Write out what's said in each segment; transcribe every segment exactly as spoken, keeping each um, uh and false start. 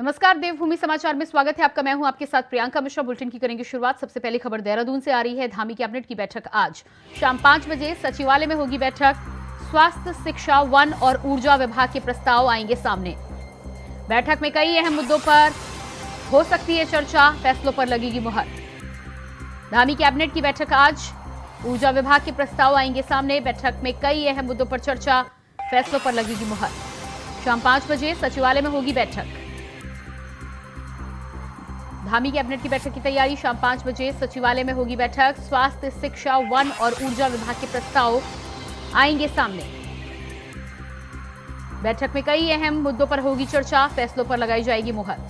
नमस्कार, देवभूमि समाचार में स्वागत है आपका। मैं हूं आपके साथ प्रियंका मिश्रा। बुलेटिन की करेंगे शुरुआत। सबसे पहले खबर देहरादून से आ रही है। धामी कैबिनेट की बैठक आज शाम पांच बजे सचिवालय में होगी बैठक। स्वास्थ्य, शिक्षा, वन और ऊर्जा विभाग के प्रस्ताव आएंगे सामने। बैठक में कई अहम मुद्दों पर हो सकती है चर्चा, फैसलों पर लगेगी मुहर। धामी कैबिनेट की बैठक आज, ऊर्जा विभाग के प्रस्ताव आएंगे सामने। बैठक में कई अहम मुद्दों पर चर्चा, फैसलों पर लगेगी मुहर। शाम पांच बजे सचिवालय में होगी बैठक। धामी कैबिनेट की बैठक की तैयारी, शाम पांच बजे सचिवालय में होगी बैठक। स्वास्थ्य, शिक्षा, वन और ऊर्जा विभाग के प्रस्ताव आएंगे सामने। बैठक में कई अहम मुद्दों पर होगी चर्चा, फैसलों पर लगाई जाएगी मुहर।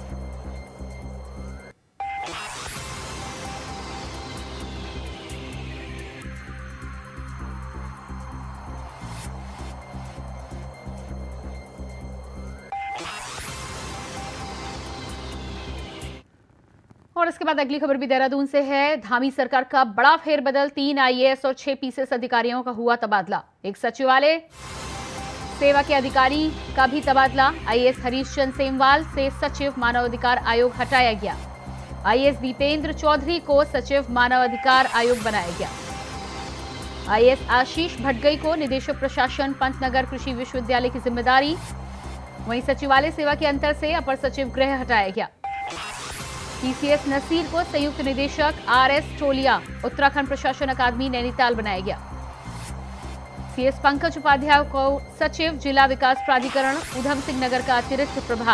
और इसके बाद अगली खबर भी देहरादून से है। धामी सरकार का बड़ा फेरबदल, तीन आईएएस और छह पीसीएस अधिकारियों का हुआ तबादला। एक सचिवालय सेवा के अधिकारी का भी तबादला। आईएएस हरीश चंद्र सेमवाल से सचिव मानव अधिकार आयोग हटाया गया। आईएएस दीपेंद्र चौधरी को सचिव मानव अधिकार आयोग बनाया गया। आईएएस आशीष भटगई को निदेशक प्रशासन पंतनगर कृषि विश्वविद्यालय की जिम्मेदारी। वहीं सचिवालय सेवा के अंतर से अपर सचिव गृह हटाया गया। पीसीएस नसीर को संयुक्त निदेशक आरएस टोलिया उत्तराखंड प्रशासन अकादमी नैनीताल बनाया गया। सीएस पंकज उपाध्याय को सचिव जिला विकास प्राधिकरण ऊधम सिंह नगर का अतिरिक्त प्रभार।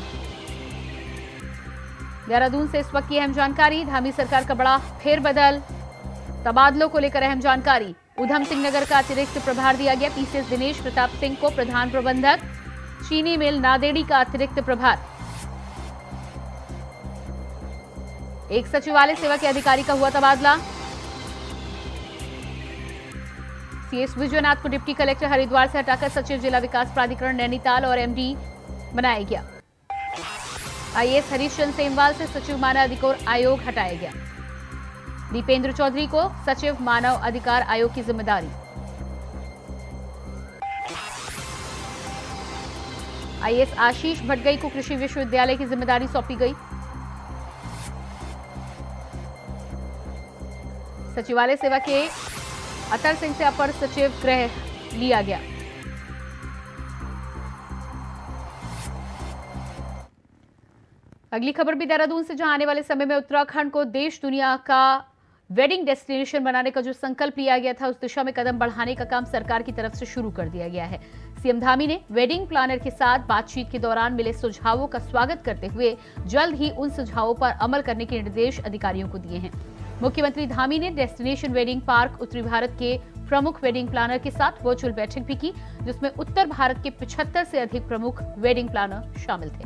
देहरादून से इस वक्त की अहम जानकारी। धामी सरकार का बड़ा फेरबदल, तबादलों को लेकर अहम जानकारी। ऊधम सिंह नगर का अतिरिक्त प्रभार दिया गया। पीसीएस दिनेश प्रताप सिंह को प्रधान प्रबंधक, चीनी मिल नादेड़ी का अतिरिक्त प्रभार। एक सचिवालय सेवा के अधिकारी का हुआ तबादला। सीएस विजयनाथ को डिप्टी कलेक्टर हरिद्वार से हटाकर सचिव जिला विकास प्राधिकरण नैनीताल और एमडी बनाया गया। आईएएस हरीश चंद्र सेमवाल से सचिव मानव अधिकार आयोग हटाया गया। दीपेंद्र चौधरी को सचिव मानव अधिकार आयोग की जिम्मेदारी। आईएएस आशीष भटगई को कृषि विश्वविद्यालय की जिम्मेदारी सौंपी गई। सचिवालय सेवा के अतर सिंह से अपर सचिव गृह लिया गया। अगली खबर भी देहरादून से, जहां आने वाले समय में उत्तराखंड को देश दुनिया का वेडिंग डेस्टिनेशन बनाने का जो संकल्प लिया गया था, उस दिशा में कदम बढ़ाने का काम सरकार की तरफ से शुरू कर दिया गया है। सीएम धामी ने वेडिंग प्लानर के साथ बातचीत के दौरान मिले सुझावों का स्वागत करते हुए जल्द ही उन सुझावों पर अमल करने के निर्देश अधिकारियों को दिए हैं। मुख्यमंत्री धामी ने डेस्टिनेशन वेडिंग पार्क उत्तरी भारत के प्रमुख वेडिंग प्लानर के साथ वर्चुअल बैठक भी की, जिसमें उत्तर भारत के पचहत्तर से अधिक प्रमुख वेडिंग प्लानर शामिल थे।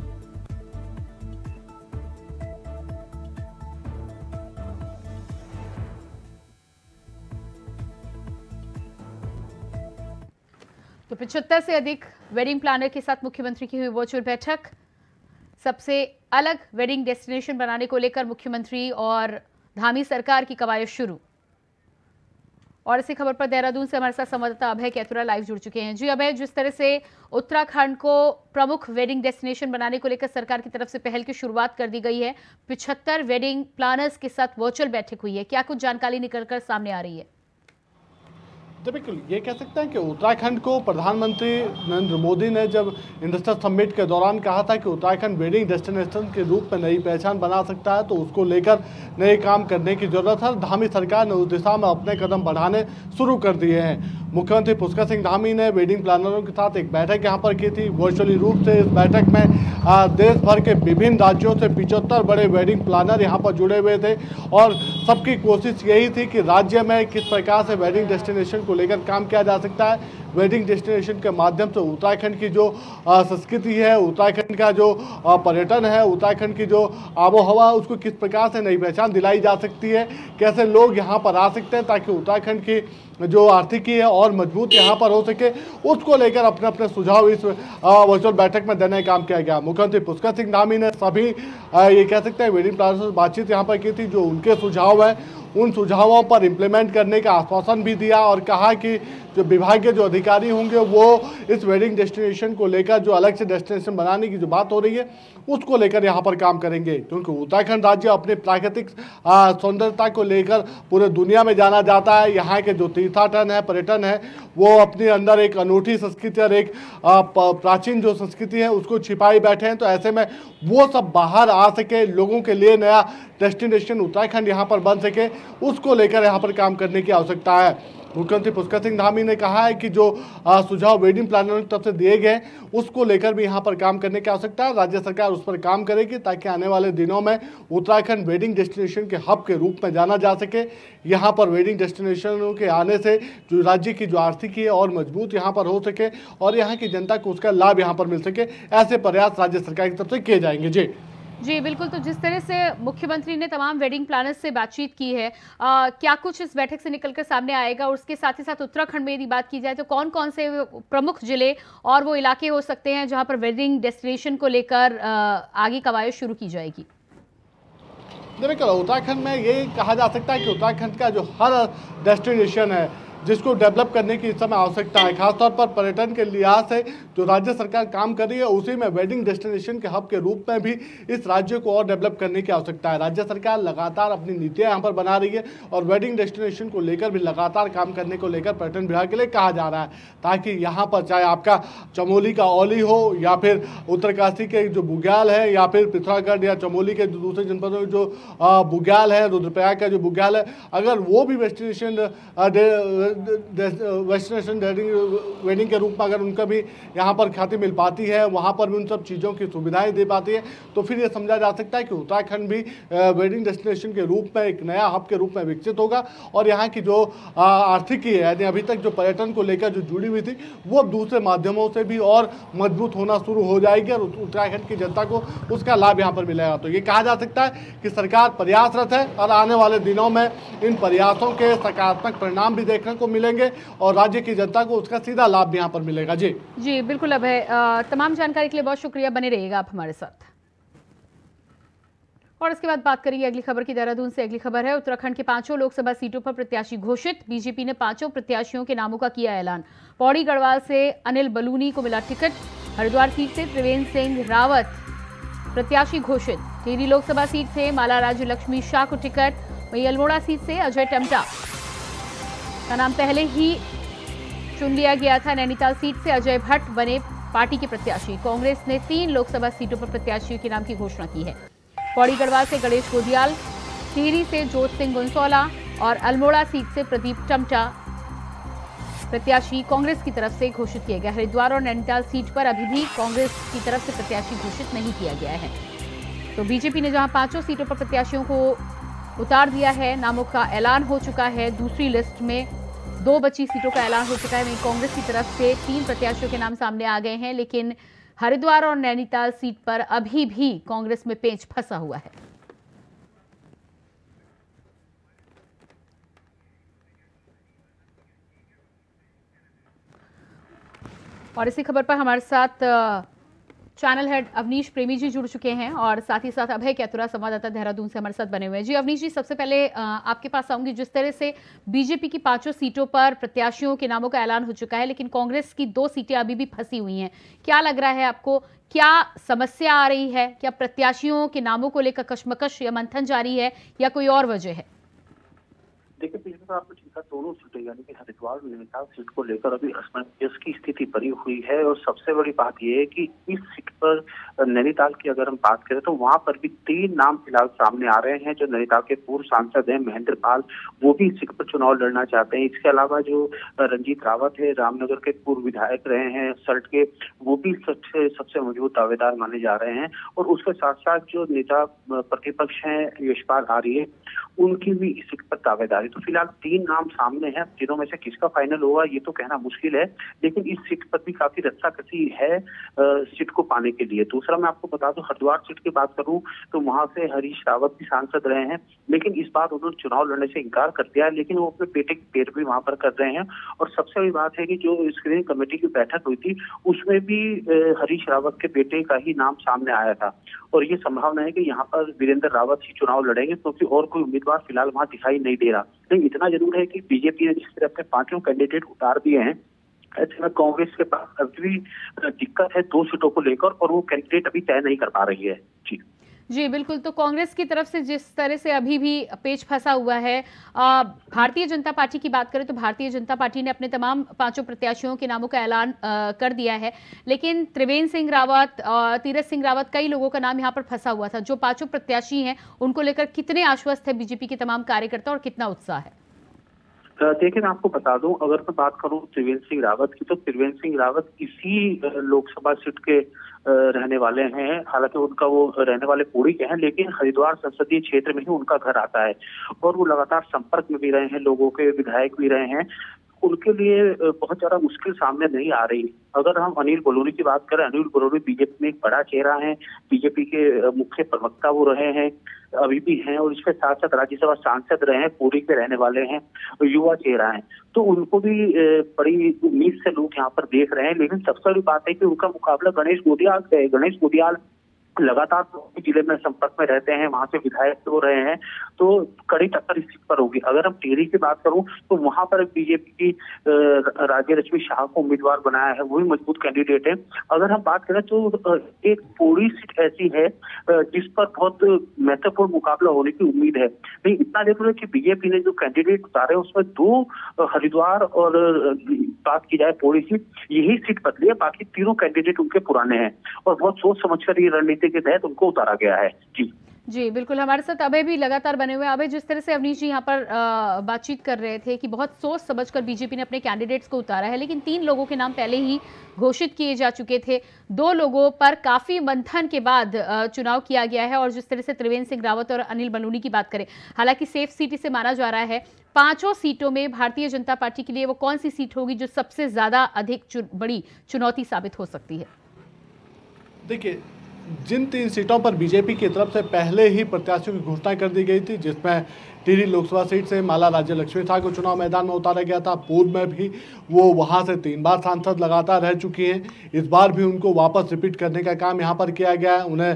तो पचहत्तर से अधिक वेडिंग प्लानर के साथ मुख्यमंत्री की हुई वर्चुअल बैठक। सबसे अलग वेडिंग डेस्टिनेशन बनाने को लेकर मुख्यमंत्री और धामी सरकार की कवायद शुरू। और इसी खबर पर देहरादून से हमारे साथ संवाददाता अभय कैथुरा लाइव जुड़ चुके हैं। जी अभय, जिस तरह से उत्तराखंड को प्रमुख वेडिंग डेस्टिनेशन बनाने को लेकर सरकार की तरफ से पहल की शुरुआत कर दी गई है, पचहत्तर वेडिंग प्लानर्स के साथ वर्चुअल बैठक हुई है, क्या कुछ जानकारी निकलकर सामने आ रही है? तो बिल्कुल ये कह सकते हैं कि उत्तराखंड को प्रधानमंत्री नरेंद्र मोदी ने जब इंडस्ट्रियल समिट के दौरान कहा था कि उत्तराखंड वेडिंग डेस्टिनेशन के रूप में नई पहचान बना सकता है, तो उसको लेकर नए काम करने की जरूरत है। धामी सरकार ने उस दिशा में अपने कदम बढ़ाने शुरू कर दिए हैं। मुख्यमंत्री पुष्कर सिंह धामी ने वेडिंग प्लानरों के साथ एक बैठक यहाँ पर की थी वर्चुअली रूप से। इस बैठक में देश भर के विभिन्न राज्यों से पिचहत्तर बड़े वेडिंग प्लानर यहाँ पर जुड़े हुए थे और सबकी कोशिश यही थी कि राज्य में किस प्रकार से वेडिंग डेस्टिनेशन को लेकर काम किया जा सकता है। वेडिंग डेस्टिनेशन के माध्यम से उत्तराखंड की जो संस्कृति है, उत्तराखंड का जो पर्यटन है, उत्तराखंड की जो आबो हवा, उसको किस प्रकार से नई पहचान दिलाई जा सकती है, कैसे लोग यहाँ पर आ सकते हैं ताकि उत्तराखंड की जो आर्थिकी है और मजबूत यहाँ पर हो सके, उसको लेकर अपने अपने सुझाव इस वर्चुअल बैठक में देने का काम किया गया। मुख्यमंत्री पुष्कर सिंह धामी ने सभी ये कह सकते हैं वेडिंग प्लानर्स से बातचीत यहाँ पर की थी। जो उनके सुझाव है उन सुझावों पर इम्प्लीमेंट करने का आश्वासन भी दिया और कहा कि जो विभाग के जो अधिकारी होंगे वो इस वेडिंग डेस्टिनेशन को लेकर जो अलग से डेस्टिनेशन बनाने की जो बात हो रही है उसको लेकर यहाँ पर काम करेंगे, क्योंकि उत्तराखंड राज्य अपने प्राकृतिक सौंदर्यता को लेकर पूरे दुनिया में जाना जाता है। यहाँ के जो तीर्थाटन है, पर्यटन है, वो अपने अंदर एक अनूठी संस्कृति और एक प्राचीन जो संस्कृति है उसको छिपाई बैठे हैं। तो ऐसे में वो सब बाहर आ सके, लोगों के लिए नया डेस्टिनेशन उत्तराखंड यहाँ पर बन सके, उसको लेकर यहाँ पर काम करने की आवश्यकता है। मुख्यमंत्री पुष्कर सिंह धामी ने कहा है कि जो आ, सुझाव वेडिंग प्लानर की तरफ से दिए गए उसको लेकर भी यहाँ पर काम करने की आवश्यकता है। राज्य सरकार उस पर काम करेगी ताकि आने वाले दिनों में उत्तराखंड वेडिंग डेस्टिनेशन के हब के रूप में जाना जा सके। यहाँ पर वेडिंग डेस्टिनेशनों के आने से जो राज्य की जो आर्थिकी है और मजबूत यहाँ पर हो सके और यहाँ की जनता को उसका लाभ यहाँ पर मिल सके, ऐसे प्रयास राज्य सरकार की तरफ से किए जाएंगे। जी जी बिल्कुल। तो जिस तरह से मुख्यमंत्री ने तमाम वेडिंग प्लानर्स से बातचीत की है, आ, क्या कुछ इस बैठक से निकलकर सामने आएगा? और उसके साथ ही साथ उत्तराखंड में यदि बात की जाए तो कौन कौन से प्रमुख जिले और वो इलाके हो सकते हैं जहां पर वेडिंग डेस्टिनेशन को लेकर आगे कवायद शुरू की जाएगी? देखिए, उत्तराखंड में ये कहा जा सकता है कि उत्तराखंड का जो हर डेस्टिनेशन है जिसको डेवलप करने की इस समय आवश्यकता है, खासतौर पर पर्यटन के लिहाज से जो राज्य सरकार काम कर रही है उसी में वेडिंग डेस्टिनेशन के हब के रूप में भी इस राज्य को और डेवलप करने की आवश्यकता है। राज्य सरकार लगातार अपनी नीतियां यहाँ पर बना रही है और वेडिंग डेस्टिनेशन को लेकर भी लगातार काम करने को लेकर पर्यटन विभाग के लिए कहा जा रहा है, ताकि यहाँ पर चाहे आपका चमोली का औली हो या फिर उत्तरकाशी के जो बुग्याल है या फिर पिथौरागढ़ या चमोली के दूसरे जनपदों में जो बुग्याल है, रुद्रप्रयाग का जो बुग्याल है, अगर वो भी डेस्टिनेशन डेस्टिनेशन वेडिंग के रूप में अगर उनका भी यहाँ पर ख्याति मिल पाती है, वहाँ पर भी उन सब चीज़ों की सुविधाएं दे पाती है, तो फिर ये समझा जा सकता है कि उत्तराखंड भी वेडिंग डेस्टिनेशन के रूप में एक नया हब के रूप में विकसित होगा और यहाँ की जो आर्थिकी है, यानी अभी तक जो पर्यटन को लेकर जो जुड़ी हुई थी वो दूसरे माध्यमों से भी और मजबूत होना शुरू हो जाएगी और उत्तराखंड की जनता को उसका लाभ यहाँ पर मिलेगा। तो ये कहा जा सकता है कि सरकार प्रयासरत है और आने वाले दिनों में इन प्रयासों के सकारात्मक परिणाम भी देखने को मिलेंगे और राज्य की जनता को उसका सीधा लाभ भी यहाँ पर मिलेगा। जी जी बिल्कुल अभय, तमाम जानकारी के लिए बहुत शुक्रिया, बने रहिएगा आप हमारे साथ। और इसके बाद बात करेंगे अगली खबर की। देहरादून से अगली खबर है, उत्तराखंड के पांचों लोकसभा सीटों पर प्रत्याशी घोषित। बीजेपी ने पांचों प्रत्याशियों के नामों का किया ऐलान। पौड़ी गढ़वाल से अनिल बलूनी को मिला टिकट। हरिद्वार सीट से त्रिवेंद्र सिंह रावत प्रत्याशी घोषित। टिहरी लोकसभा सीट से माला राज्य लक्ष्मी शाह को टिकट। वहीं अल्मोड़ा सीट से अजय टमटा का नाम पहले ही चुन लिया गया था। नैनीताल सीट से अजय भट्ट बने पार्टी के प्रत्याशी। कांग्रेस ने तीन लोकसभा सीटों पर प्रत्याशियों के नाम की घोषणा की है। पौड़ी गढ़वाल से गणेश गोदियाल, टिहरी से जोत सिंह गुंसौला और अल्मोड़ा सीट से प्रदीप टमटा प्रत्याशी कांग्रेस की तरफ से घोषित किए गए। हरिद्वार और नैनीताल सीट पर अभी भी कांग्रेस की तरफ से प्रत्याशी घोषित नहीं किया गया है। तो बीजेपी ने जहां पांचों सीटों पर प्रत्याशियों को उतार दिया है, नामों का ऐलान हो चुका है। दूसरी लिस्ट में दो बची सीटों का ऐलान हो चुका है। वहीं कांग्रेस की तरफ से तीन प्रत्याशियों के नाम सामने आ गए हैं, लेकिन हरिद्वार और नैनीताल सीट पर अभी भी कांग्रेस में पेंच फंसा हुआ है। और इसी खबर पर हमारे साथ चैनल हेड अवनीश प्रेमी जी जुड़ चुके हैं और साथ ही साथ अभय कैतुरा संवाददाता देहरादून से हमारे साथ बने हुए हैं। जी अवनीश जी, सबसे पहले आपके पास आऊंगी। जिस तरह से बीजेपी की पांचों सीटों पर प्रत्याशियों के नामों का ऐलान हो चुका है, लेकिन कांग्रेस की दो सीटें अभी भी फंसी हुई हैं, क्या लग रहा है आपको, क्या समस्या आ रही है? क्या प्रत्याशियों के नामों को लेकर कशमकश या मंथन जारी है या कोई और वजह है? देखिए, पिछले बार आपने देखा दोनों सीटें यानी कि हरिद्वार और नैनीताल सीट को लेकर अभी असमंजस की स्थिति बनी हुई है। और सबसे बड़ी बात यह है कि इस सीट पर नैनीताल की अगर हम बात करें तो वहां पर भी तीन नाम फिलहाल सामने आ रहे हैं। जो नैनीताल के पूर्व सांसद हैं महेंद्र पाल, वो भी इस सीट पर चुनाव लड़ना चाहते हैं। इसके अलावा जो रंजीत रावत है, रामनगर के पूर्व विधायक रहे हैं सल्ट के, वो भी सबसे सबसे मजबूत दावेदार माने जा रहे हैं। और उसके साथ साथ जो नेता प्रतिपक्ष हैं यशपाल आर्य, उनकी भी इस सीट पर दावेदारी। तो फिलहाल तीन नाम नाम सामने है। तीनों में से किसका फाइनल होगा ये तो कहना मुश्किल है, लेकिन इस सीट पर भी काफी रस्साकसी है सीट को पाने के लिए। दूसरा मैं आपको बता दूं, हरिद्वार सीट की बात करूं तो वहां से हरीश रावत भी सांसद रहे हैं, लेकिन इस बार उन्होंने चुनाव लड़ने से इनकार कर दिया है, लेकिन वो अपने बेटे की पैर भी वहां पर कर रहे हैं। और सबसे बड़ी बात है कि जो स्क्रीनिंग कमेटी की बैठक हुई थी उसमें भी हरीश रावत के बेटे का ही नाम सामने आया था, और ये संभावना है कि यहाँ पर वीरेंद्र रावत ही चुनाव लड़ेंगे, क्योंकि और कोई उम्मीदवार फिलहाल वहां दिखाई नहीं दे रहा। लेकिन इतना जरूर है कि बीजेपी ने जिस तरह अपने पांचों कैंडिडेट उतार दिए हैं, ऐसे में कांग्रेस के पास अभी भी दिक्कत है दो सीटों को लेकर, और वो कैंडिडेट अभी तय नहीं कर पा रही है। जी जी बिल्कुल। तो कांग्रेस की तरफ से जिस तरह से अभी भी पेच फंसा हुआ है, आ, भारतीय जनता पार्टी की बात करें तो भारतीय जनता पार्टी ने अपने तमाम पांचों प्रत्याशियों के नामों का ऐलान आ, कर दिया है, लेकिन त्रिवेंद्र सिंह रावत और तीरथ सिंह रावत, कई लोगों का नाम यहां पर फंसा हुआ था। जो पांचों प्रत्याशी हैं उनको लेकर कितने आश्वस्त है बीजेपी के तमाम कार्यकर्ता और कितना उत्साह है? देखिए मैं आपको बता दूं, अगर मैं बात करूं त्रिवेंद्र सिंह रावत की, तो त्रिवेंद्र सिंह रावत इसी लोकसभा सीट के रहने वाले हैं। हालांकि उनका वो रहने वाले पूरी के हैं, लेकिन हरिद्वार संसदीय क्षेत्र में ही उनका घर आता है, और वो लगातार संपर्क में भी रहे हैं, लोगों के विधायक भी रहे हैं। उनके लिए बहुत ज्यादा मुश्किल सामने नहीं आ रही। अगर हम अनिल बलूनी की बात करें, अनिल बलूनी बीजेपी में एक बड़ा चेहरा है, बीजेपी के मुख्य प्रवक्ता वो रहे हैं, अभी भी हैं, और इसके साथ साथ राज्यसभा सांसद रहे हैं, पूरी के रहने वाले हैं, युवा चेहरा है, तो उनको भी बड़ी उम्मीद से लोग यहाँ पर देख रहे हैं। लेकिन सबसे बड़ी बात है कि उनका मुकाबला गणेश गोदियाल से है। गणेश गोदियाल लगातार जिले में संपर्क में रहते हैं, वहां से विधायक हो रहे हैं, तो कड़ी टक्कर इस सीट पर होगी। अगर हम टिहरी की बात करूं तो वहां पर बीजेपी की राज्य लक्ष्मी शाह को उम्मीदवार बनाया है, वो भी मजबूत कैंडिडेट है। अगर हम बात करें तो एक पूरी सीट ऐसी है जिस पर बहुत महत्वपूर्ण मुकाबला होने की उम्मीद है। नहीं, इतना जरूर है कि बीजेपी ने जो कैंडिडेट उतारे उसमें दो हरिद्वार और बात की जाए पौड़ी सीट, यही सीट बदली है, बाकी तीनों कैंडिडेट उनके पुराने हैं, और बहुत सोच समझकर ये रणनीति के तहत उनको उतारा गया है। जी जी बिल्कुल। हमारे साथ अभय भी लगातार बने हुए हैं। अभय, जिस तरह से अवनीश जी यहाँ पर बातचीत कर रहे थे कि बहुत सोच समझकर बीजेपी ने अपने कैंडिडेट्स को उतारा है, लेकिन तीन लोगों के नाम पहले ही घोषित किए जा चुके थे, दो लोगों पर काफी मंथन के बाद चुनाव किया गया है। और जिस तरह से त्रिवेंद्र सिंह रावत और अनिल बलूनी की बात करें, हालांकि सेफ सीट इसे माना जा रहा है, पांचों सीटों में भारतीय जनता पार्टी के लिए वो कौन सी सीट होगी जो सबसे ज्यादा अधिक चु, बड़ी चुनौती साबित हो सकती है? देखिए, जिन तीन सीटों पर बीजेपी की तरफ से पहले ही प्रत्याशियों की घोषणा कर दी गई थी, जिसमें टिहरी लोकसभा सीट से माला राज्य लक्ष्मी शाह को चुनाव मैदान में उतारा गया था, पूर्व में भी वो वहां से तीन बार सांसद लगातार रह चुकी हैं, इस बार भी उनको वापस रिपीट करने का काम यहां पर किया गया है, उन्हें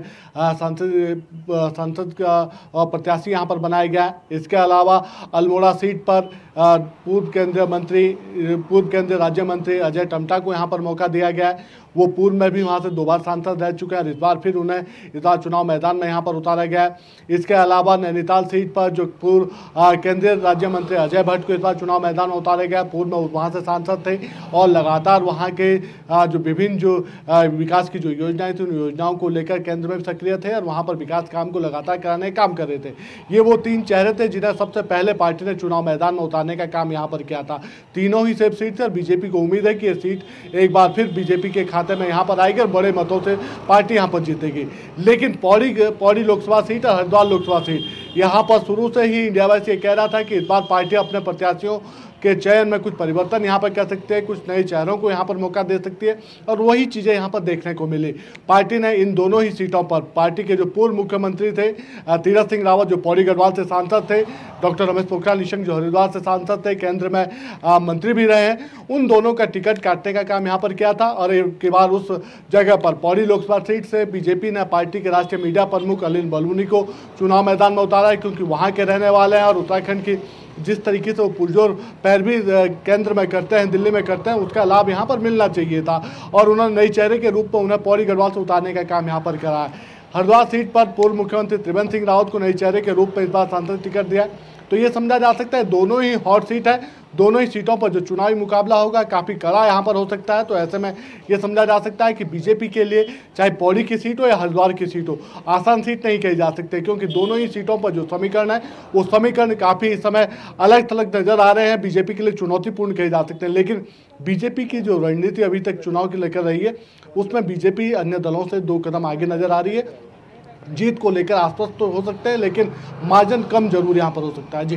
सांसद सांसद का प्रत्याशी यहां पर बनाया गया है। इसके अलावा अल्मोड़ा सीट पर पूर्व केंद्रीय मंत्री पूर्व केंद्रीय राज्य मंत्री अजय टमटा को यहाँ पर मौका दिया गया है, वो पूर्व में भी वहाँ से दो बार सांसद रह चुके हैं, इस बार फिर उन्हें इस बार चुनाव मैदान में यहाँ पर उतारा गया है। इसके अलावा नैनीताल सीट पर जो पूर्व केंद्रीय राज्य मंत्री अजय भट्ट को इस बार चुनाव मैदान में उतारा गया, पूर्व में वहाँ से सांसद थे और लगातार वहाँ के आ, जो विभिन्न जो आ, विकास की जो योजनाएं थी उन योजनाओं को लेकर केंद्र में सक्रिय थे और वहाँ पर विकास काम को लगातार कराने का काम कर रहे थे। ये वो तीन चेहरे थे जिन्हें सबसे पहले पार्टी ने चुनाव मैदान में उतारने का काम यहाँ पर किया था। तीनों ही सेफ सीट से बीजेपी को उम्मीद है कि ये सीट एक बार फिर बीजेपी के खाते में यहाँ पर आएगी और बड़े मतों से पार्टी यहाँ पर जीतेगी। लेकिन पौड़ी पौड़ी लोकसभा सीट और हरिद्वार लोकसभा सीट यहाँ पर शुरू से ही इंडिया वाइस ये कह रहा था कि इस बार पार्टी अपने प्रत्याशियों के चयन में कुछ परिवर्तन यहाँ पर कर सकते हैं, कुछ नए चेहरों को यहाँ पर मौका दे सकती है और वही चीज़ें यहाँ पर देखने को मिली। पार्टी ने इन दोनों ही सीटों पर पार्टी के जो पूर्व मुख्यमंत्री थे तीरथ सिंह रावत जो पौड़ी गढ़वाल से सांसद थे, डॉक्टर रमेश पोखरियाल निशंक जो हरिद्वार से सांसद थे, केंद्र में आ, मंत्री भी रहे हैं, उन दोनों का टिकट काटने का काम यहाँ पर किया था। और एक बार उस जगह पर पौड़ी लोकसभा सीट से बीजेपी ने पार्टी के राष्ट्रीय मीडिया प्रमुख अनिल बलूनी को चुनाव मैदान में उतारा है, क्योंकि वहाँ के रहने वाले हैं और उत्तराखंड की जिस तरीके से वो पुरजोर पैरवी केंद्र में करते हैं, दिल्ली में करते हैं, उसका लाभ यहाँ पर मिलना चाहिए था और उन्होंने नई चेहरे के रूप में उन्हें पौड़ी गढ़वाल से उतारने का काम यहाँ पर करा है। हरिद्वार सीट पर पूर्व मुख्यमंत्री त्रिवेंद्र सिंह रावत को नई चेहरे के रूप में इस बार सांसद टिकट दिया, तो ये समझा जा सकता है दोनों ही हॉट सीट है, दोनों ही सीटों पर जो चुनावी मुकाबला होगा काफ़ी कड़ा यहाँ पर हो सकता है। तो ऐसे में ये समझा जा सकता है कि बीजेपी के लिए चाहे पौड़ी की सीट हो या हरिद्वार की सीट हो, आसान सीट नहीं कही जा सकती, क्योंकि दोनों ही सीटों पर जो समीकरण है वो समीकरण काफ़ी इस समय अलग थलग नजर आ रहे हैं, बीजेपी के लिए चुनौतीपूर्ण कहे जा सकते हैं। लेकिन बीजेपी की जो रणनीति अभी तक चुनाव की लेकर रही है उसमें बीजेपी अन्य दलों से दो कदम आगे नजर आ रही है। जीत को लेकर आश्वस्त तो हो सकते हैं, लेकिन मार्जिन कम जरूर यहाँ पर हो सकता है। जी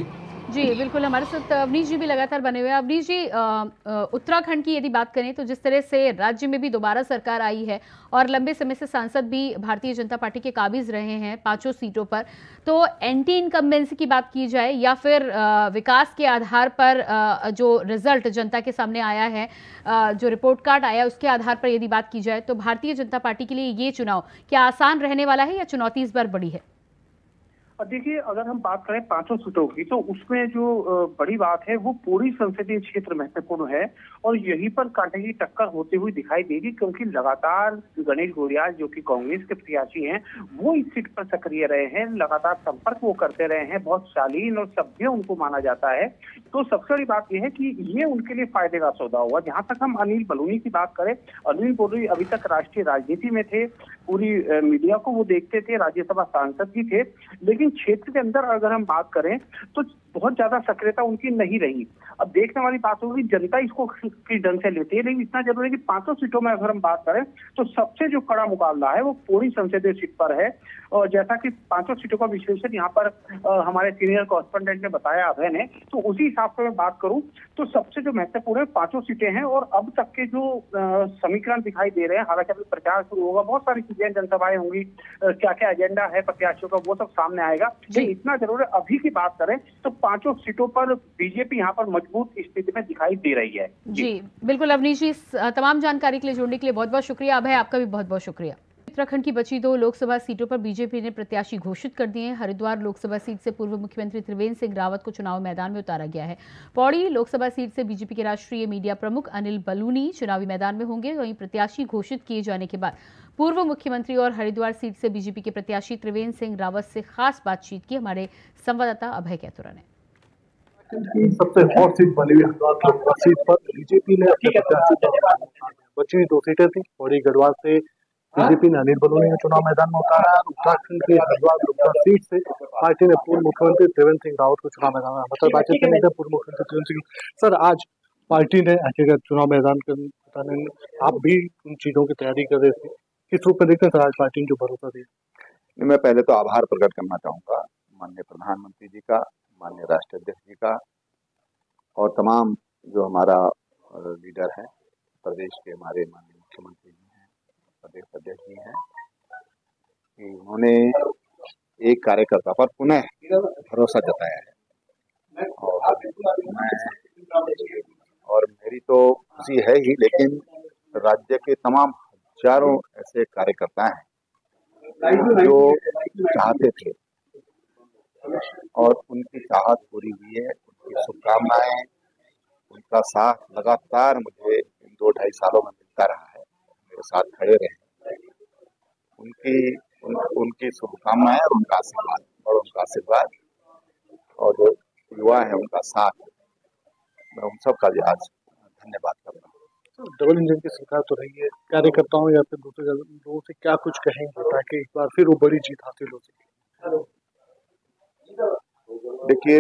जी बिल्कुल, हमारे साथ अवनीश जी भी लगातार बने हुए हैं। अवनीश जी, अ, अ, उत्तराखंड की यदि बात करें तो जिस तरह से राज्य में भी दोबारा सरकार आई है और लंबे समय से सांसद भी भारतीय जनता पार्टी के काबिज रहे हैं पांचों सीटों पर, तो एंटी इनकम्बेंसी की बात की जाए या फिर अ, विकास के आधार पर अ, जो रिजल्ट जनता के सामने आया है, अ, जो रिपोर्ट कार्ड आया उसके आधार पर यदि बात की जाए, तो भारतीय जनता पार्टी के लिए ये चुनाव क्या आसान रहने वाला है या चुनौती इस बार बड़ी है? और देखिए, अगर हम बात करें पांचों सीटों की, तो उसमें जो अ, बड़ी बात है वो पूरी संसदीय क्षेत्र महत्वपूर्ण है और यहीं पर कांटे की टक्कर होती हुई दिखाई देगी, क्योंकि लगातार गणेश गोरियाल जो कि कांग्रेस के प्रत्याशी हैं, वो इस सीट पर सक्रिय रहे हैं, लगातार संपर्क वो करते रहे हैं, बहुत शालीन और सभ्य उनको माना जाता है। तो सबसे बड़ी बात यह है कि ये उनके लिए फायदे का सौदा हुआ। जहां तक हम अनिल बलूनी की बात करें, अनिल बलूनी अभी तक राष्ट्रीय राजनीति में थे, पूरी अ, मीडिया को वो देखते थे, राज्यसभा सांसद भी थे, लेकिन क्षेत्र के अंदर अगर हम बात करें तो बहुत ज्यादा सक्रियता उनकी नहीं रही। अब देखने वाली बात होगी जनता इसको किस ढंग से लेती है, लेकिन इतना जरूर है कि पांचों सीटों में अगर हम बात करें तो सबसे जो कड़ा मुकाबला है वो पूरी संसदीय सीट पर है। और जैसा कि पांचों सीटों का विश्लेषण यहाँ पर आ, हमारे सीनियर कॉरेस्पोंडेंट ने बताया अभय ने, तो उसी हिसाब से मैं बात करूं तो सबसे जो महत्वपूर्ण है पांचों सीटें हैं। और अब तक के जो आ, समीकरण दिखाई दे रहे हैं, हालांकि अभी प्रचार शुरू होगा, बहुत सारी चीजें, जनसभाएं होंगी, क्या क्या एजेंडा है प्रत्याशियों का वो सब सामने आएगा, लेकिन इतना जरूर है अभी की बात करें तो पांचों सीटों पर बीजेपी यहाँ पर मजबूत स्थिति में दिखाई दे रही है। जी, जी बिल्कुल अवनीश जी, इस तमाम जानकारी के लिए जुड़ने के लिए बहुत बहुत शुक्रिया। अभय, आपका भी बहुत बहुत शुक्रिया। उत्तराखंड की बची दो लोकसभा सीटों पर बीजेपी ने प्रत्याशी घोषित कर दिए हैं। हरिद्वार लोकसभा सीट से पूर्व मुख्यमंत्री त्रिवेंद्र सिंह रावत को चुनाव मैदान में उतारा गया है। पौड़ी लोकसभा सीट से बीजेपी के राष्ट्रीय मीडिया प्रमुख अनिल बलूनी चुनावी मैदान में होंगे। वहीं प्रत्याशी घोषित किए जाने के बाद पूर्व मुख्यमंत्री और हरिद्वार सीट से बीजेपी के प्रत्याशी त्रिवेंद्र सिंह रावत से खास बातचीत की हमारे संवाददाता अभय कैथुरा ने। सबसे हॉट सीट बनी हुई हरिद्वार लोकसभा सीट पर बीजेपी ने अपने प्रत्याशी, बची हुई दो सीटें थी। पौड़ी गढ़वाल से बीजेपी ने अनिल बलूनी को चुनाव मैदान में उतारा है। उत्तराखंड के हरिद्वार लोकसभा सीट से पार्टी ने पूर्व मुख्यमंत्री त्रिवेंद्र सिंह रावत को चुनाव मैदान में मतलब बातचीत करने के पूर्व मुख्यमंत्री त्रिवेंद्र सिंह। सर, आज पार्टी ने आखिरकार चुनाव मैदान के आप भी उन चीजों की तैयारी कर रहे थे, किस रूप में देखते हैं सर आज पार्टी ने जो भरोसा दिया? मैं पहले तो आभार प्रकट करना चाहूंगा माननीय प्रधानमंत्री जी का, माननीय राष्ट्रीय अध्यक्ष जी का और तमाम जो हमारा लीडर है प्रदेश के, हमारे माननीय मुख्यमंत्री जी हैं, प्रदेश अध्यक्ष जी हैं, कि उन्होंने एक कार्यकर्ता पर पुनः भरोसा जताया है। और मैं और मेरी तो खुशी है ही, लेकिन राज्य के तमाम हजारों ऐसे कार्यकर्ता हैं जो चाहते थे और उनकी चाहत पूरी हुई है। उनकी शुभकामनाएं, उनका साथ लगातार मुझे इन दो ढाई सालों में मिलता रहा है, मेरे साथ खड़े रहे। उनकी उन, उनकी शुभकामनाएं और उनका आशीर्वाद और उनका आशीर्वाद और जो युवा है उनका साथ, मैं उन सब का आज धन्यवाद करता हूँ। डबल इंजन की सरकार तो रही है, कार्यकर्ताओं या फिर दूसरे लोगों से क्या कुछ कहेंगे ताकि एक बार फिर वो बड़ी जीत हासिल हो सके? देखिए,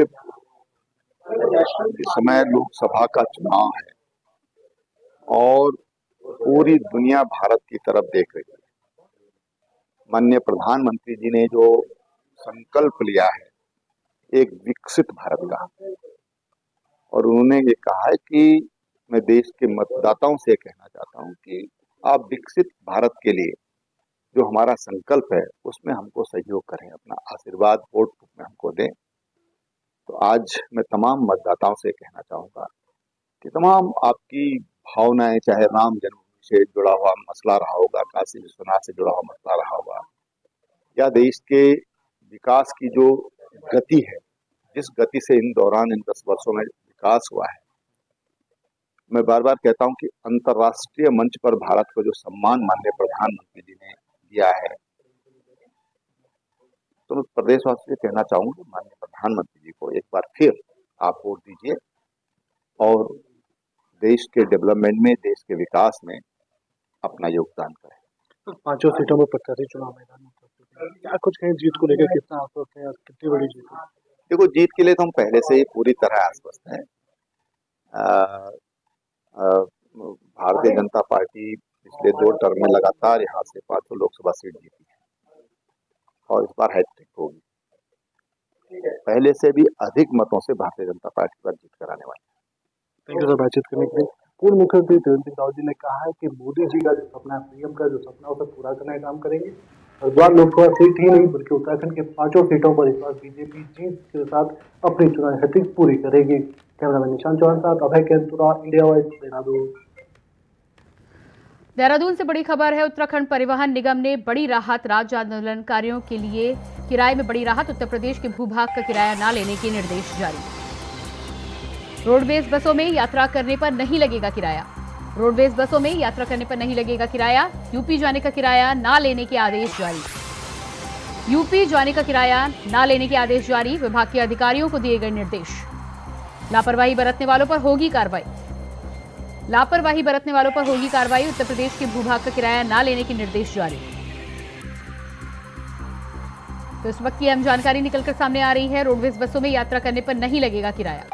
इस समय लोकसभा का चुनाव है और पूरी दुनिया भारत की तरफ देख रही है। माननीय प्रधानमंत्री जी ने जो संकल्प लिया है एक विकसित भारत का, और उन्होंने ये कहा है कि मैं देश के मतदाताओं से कहना चाहता हूं कि आप विकसित भारत के लिए जो हमारा संकल्प है उसमें हमको सहयोग करें, अपना आशीर्वाद वोट में हमको दें। तो आज मैं तमाम मतदाताओं से कहना चाहूंगा कि तमाम आपकी भावनाएं, चाहे राम जन्मभूमि से जुड़ा हुआ मसला रहा होगा, काशी विश्वनाथ से जुड़ा हुआ मसला रहा होगा, या देश के विकास की जो गति है, जिस गति से इन दौरान इन दस वर्षों में विकास हुआ है, मैं बार बार कहता हूं कि अंतर्राष्ट्रीय मंच पर भारत को जो सम्मान माननीय प्रधानमंत्री जी ने दिया है, तो मैं प्रदेशवासियों से कहना चाहूंगा माननीय प्रधानमंत्री जी को एक बार फिर आप वोट दीजिए और देश के डेवलपमेंट में, देश के विकास में अपना योगदान करें। तो पांचों सीटों में प्रत्याशी चुनाव मैदान में क्या कुछ कहें, जीत को लेकर कितना आश्वस्त है, कितनी बड़ी जीत है? देखो, जीत के लिए तो हम पहले से ही पूरी तरह आश्वस्त हैं। भारतीय जनता पार्टी पिछले दो टर्म में लगातार यहाँ से पांचों लोकसभा सीट जीती है और इस बार हैट्रिक होगी। पहले से भी अधिक मतों से भारतीय जनता पार्टी पर जीत कराने वाले हैं। थैंक यू सर बातचीत करने के लिए। पूर्व मुख्यमंत्री त्रिवेंद्र सिंह रावत जी ने कहा है कि मोदी जी का जो सपना है, पीएम का जो सपना है, उसे पूरा करने का काम करेंगे। हरिद्वार लोकसभा सीट ही नहीं बल्कि उत्तराखंड के पांचों सीटों पर इस बार बीजेपी जीत के साथ अपनी चुनावी हथिक पूरी करेगी। कैमरामैन निशांत चौहान साथ अभय केंतुरा, इंडिया वॉइस, देहरादून। देहरादून से बड़ी खबर है। उत्तराखंड परिवहन निगम ने बड़ी राहत राज्य आंदोलनकारियों के लिए किराए में बड़ी राहत। उत्तर प्रदेश के भूभाग का किराया न लेने के निर्देश जारी। रोडवेज बसों में यात्रा करने पर नहीं लगेगा किराया। रोडवेज बसों में यात्रा करने पर नहीं लगेगा किराया। यूपी जाने का किराया ना लेने के आदेश जारी। यूपी जाने का किराया ना लेने के आदेश जारी। विभाग के अधिकारियों को दिए गए निर्देश। लापरवाही बरतने वालों पर होगी कार्रवाई। लापरवाही बरतने वालों पर होगी कार्रवाई। उत्तर प्रदेश के भूभाग का किराया ना लेने के निर्देश जारी। तो इस वक्त की अहम जानकारी निकलकर सामने आ रही है। रोडवेज बसों में यात्रा करने पर नहीं लगेगा किराया।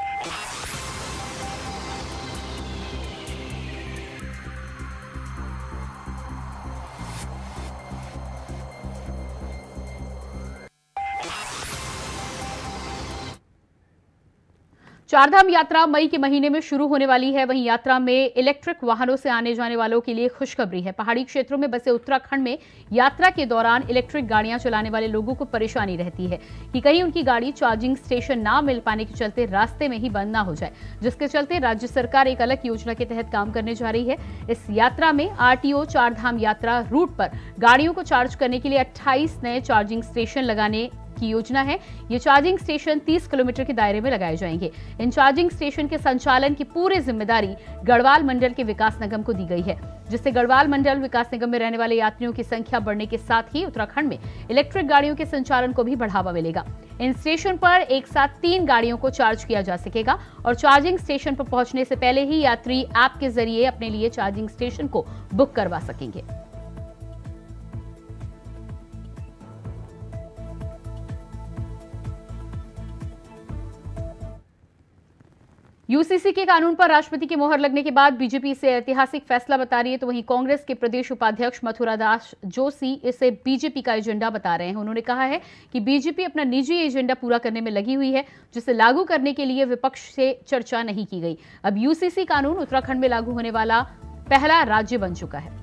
चारधाम यात्रा मई के महीने में शुरू होने वाली है। वहीं यात्रा में इलेक्ट्रिक वाहनों से आने जाने वालों के लिए खुशखबरी है। पहाड़ी क्षेत्रों में बसे उत्तराखंड में यात्रा के दौरान इलेक्ट्रिक गाड़ियां चलाने वाले लोगों को परेशानी रहती है कि कहीं उनकी गाड़ी चार्जिंग स्टेशन ना मिल पाने के चलते रास्ते में ही बंद ना हो जाए, जिसके चलते राज्य सरकार एक अलग योजना के तहत काम करने जा रही है। इस यात्रा में आरटीओ चारधाम यात्रा रूट पर गाड़ियों को चार्ज करने के लिए अट्ठाईस नए चार्जिंग स्टेशन लगाने की योजना है। ये चार्जिंग स्टेशन तीस किलोमीटर के दायरे में लगाए जाएंगे। इन चार्जिंग स्टेशन के संचालन की पूरी जिम्मेदारी गढ़वाल मंडल के विकास निगम को दी गई है, जिससे गढ़वाल मंडल विकास निगम में रहने वाले यात्रियों की संख्या बढ़ने के साथ ही उत्तराखंड में इलेक्ट्रिक गाड़ियों के संचालन को भी बढ़ावा मिलेगा। इन स्टेशन पर एक साथ तीन गाड़ियों को चार्ज किया जा सकेगा और चार्जिंग स्टेशन पर पहुंचने से पहले ही यात्री ऐप के जरिए अपने लिए चार्जिंग स्टेशन को बुक करवा सकेंगे। यूसीसी के कानून पर राष्ट्रपति की मोहर लगने के बाद बीजेपी इसे ऐतिहासिक फैसला बता रही है, तो वहीं कांग्रेस के प्रदेश उपाध्यक्ष मथुरादास जोशी इसे बीजेपी का एजेंडा बता रहे हैं। उन्होंने कहा है कि बीजेपी अपना निजी एजेंडा पूरा करने में लगी हुई है, जिसे लागू करने के लिए विपक्ष से चर्चा नहीं की गई। अब यूसीसी कानून उत्तराखंड में लागू होने वाला पहला राज्य बन चुका है।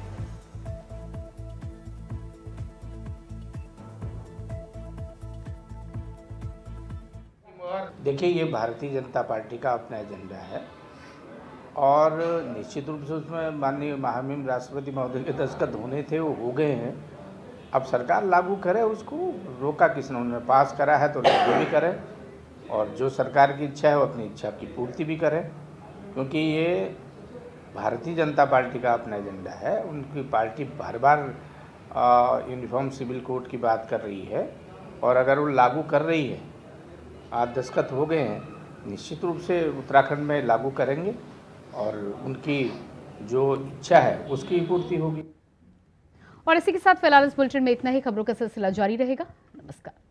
देखिए, ये भारतीय जनता पार्टी का अपना एजेंडा है और निश्चित रूप से उसमें माननीय महामहिम राष्ट्रपति महोदय के दस्तखत होने थे, वो हो गए हैं। अब सरकार लागू करे, उसको रोका किसने? उन्होंने पास करा है तो लागू भी करे और जो सरकार की इच्छा है वो अपनी इच्छा की पूर्ति भी करे, क्योंकि ये भारतीय जनता पार्टी का अपना एजेंडा है। उनकी पार्टी बार बार यूनिफॉर्म सिविल कोड की बात कर रही है और अगर वो लागू कर रही है, आज दस्तखत हो गए हैं, निश्चित रूप से उत्तराखंड में लागू करेंगे और उनकी जो इच्छा है उसकी पूर्ति होगी। और इसी के साथ फिलहाल इस बुलेटिन में इतना ही। खबरों का सिलसिला जारी रहेगा। नमस्कार।